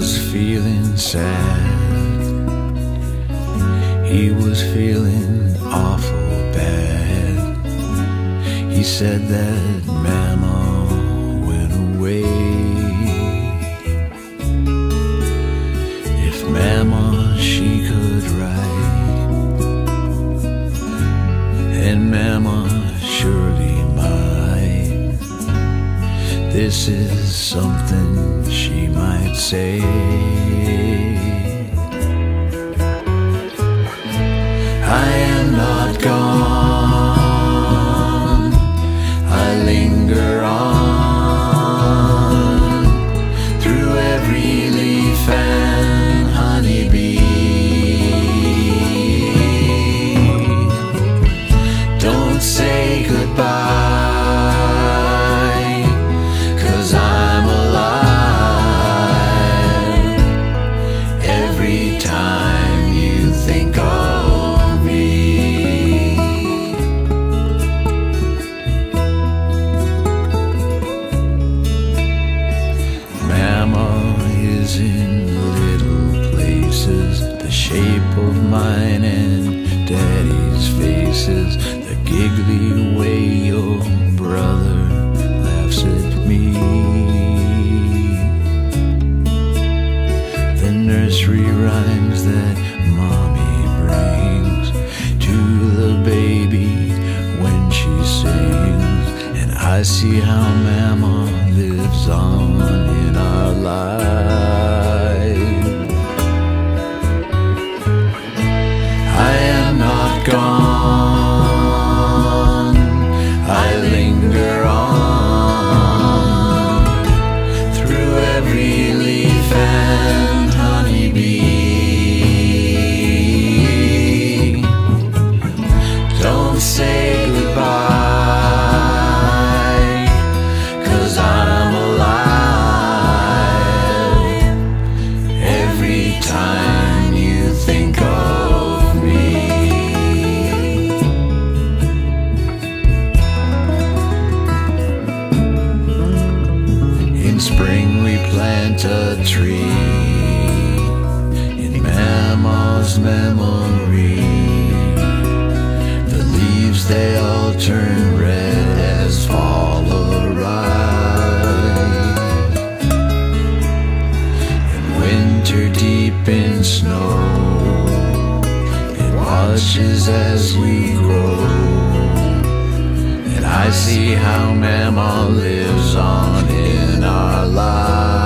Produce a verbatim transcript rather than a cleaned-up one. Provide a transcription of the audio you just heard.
was feeling sad. He was feeling awful bad. He said that Mama went away. If Mama, she could write, and Mama surely might, this is something she might say. I am not gone, I linger on through every leaf and honeybee. Don't say goodbye, 'cause I'm alive every time you think of the shape of mine and Daddy's faces, the giggly way your brother laughs at me, the nursery rhymes that Mommy brings to the baby when she sings, and I see how Mama lives on in our lives. I am not gone, I linger on through every leaf and honeybee. Don't say goodbye, 'cause I'm alive every time you think of spring. We plant a tree in Mama's memory. The leaves, they all turn red as fall arrives, and winter deep in snow, it watches as we grow. And I see how Mama lives on in our lives.